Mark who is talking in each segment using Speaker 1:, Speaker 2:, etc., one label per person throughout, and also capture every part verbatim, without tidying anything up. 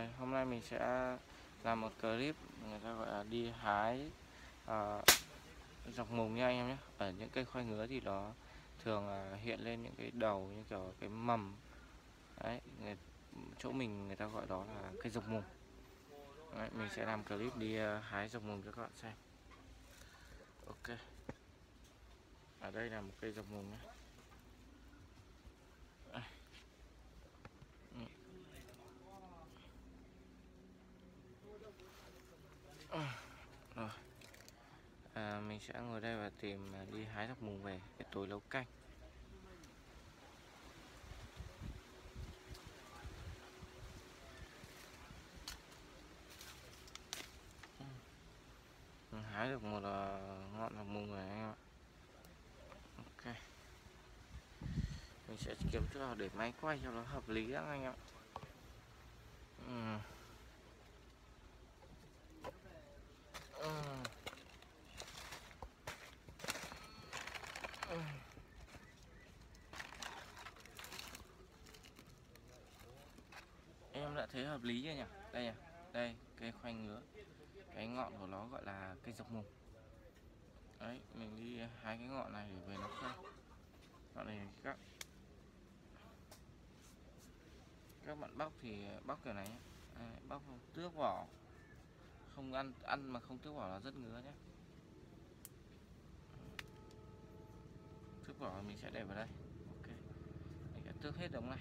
Speaker 1: Đây, hôm nay mình sẽ làm một clip người ta gọi là đi hái uh, dọc mùng nha anh em nhé. Ở những cây khoai ngứa thì nó thường uh, hiện lên những cái đầu như kiểu cái mầm. Đấy, người, chỗ mình người ta gọi đó là cây dọc mùng. Đấy, mình sẽ làm clip đi uh, hái dọc mùng cho các bạn xem. Ok. Ở đây là một cây dọc mùng nhé. Rồi. À, mình sẽ ngồi đây và tìm đi hái dọc mùng về để tối nấu canh. Mình hái được một uh, ngọn dọc mùng này anh em ạ. Ok. Mình sẽ kiếm chỗ nào để máy quay cho nó hợp lý đó anh em ạ. Ừ. Ừ. Ừ. Em đã thấy hợp lý chưa nhỉ? Đây à, đây cây khoai ngứa, cái ngọn của nó gọi là cây dọc mùng. Đấy, mình đi hái cái ngọn này để về nấu canh. Ngọn này các các bạn bóc thì bóc kiểu này nhé. Đây, bóc không tước vỏ, không ăn ăn mà không tước vỏ là rất ngứa nhé. Tước vỏ mình sẽ để vào đây. Ok, mình sẽ tước hết đống này.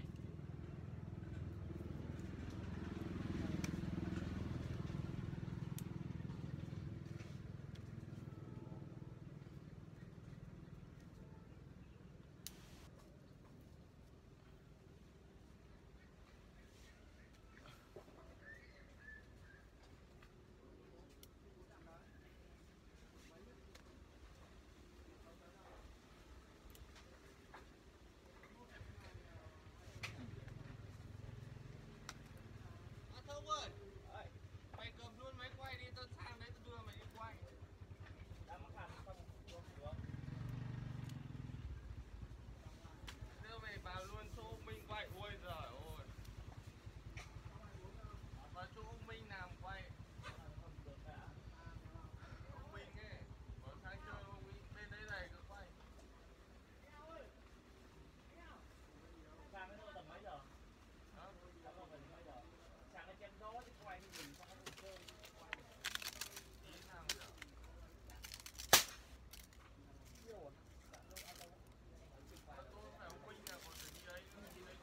Speaker 2: Thông ơi, mày cầm luôn máy quay đi, tao sang đấy tao đưa mày đi quay. Đưa mày vào luôn chỗ Minh quay, ôi giời ơi. Vào chỗ ông Minh làm quay. Ông Minh ấy, có sang chơi ông Minh, bên đấy này cứ quay.
Speaker 3: Sang cái tầm mấy giờ?
Speaker 2: Hả?
Speaker 3: Sang cái tầm mấy giờ? Sang cái chém gió chứ quay cái gì sang cái chơi quay.
Speaker 2: Tí nào giờ?
Speaker 3: Nhiều
Speaker 2: Mà tôi phải ông Minh là còn phải đi đấy, đi đấy.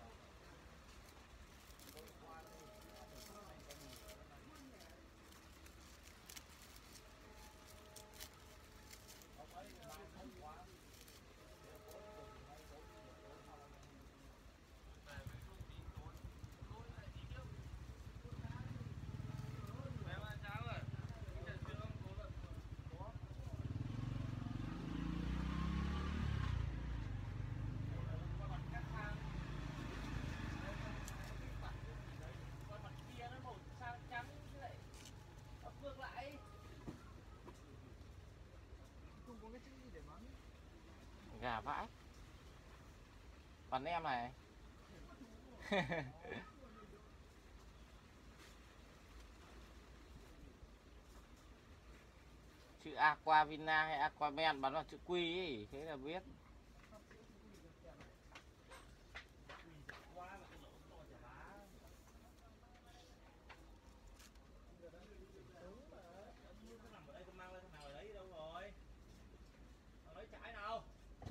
Speaker 1: Gà vãi. Bắn em này. Chữ Aquavina hay Aquaman bắn vào chữ Quy ấy, thế là biết.
Speaker 3: trái nào?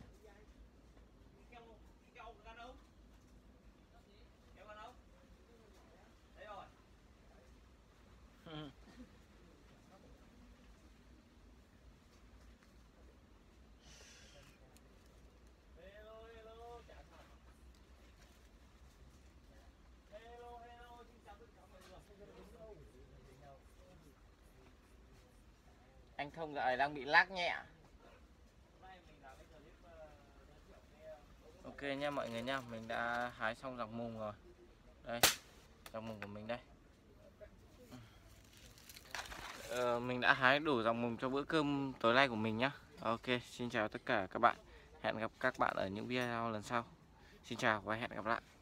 Speaker 3: Keo keo gan đâu? Keo gan đâu? Đây rồi. Hello hello chả thật. Hello hello xin chào tất cả mọi người.
Speaker 1: Anh Thông dạo này đang bị lag nhẹ. Ok nha mọi người nha, mình đã hái xong dọc mùng rồi. Đây, dọc mùng của mình đây. Ờ, mình đã hái đủ dọc mùng cho bữa cơm tối nay của mình nhá. Ok, xin chào tất cả các bạn. Hẹn gặp các bạn ở những video lần sau. Xin chào và hẹn gặp lại.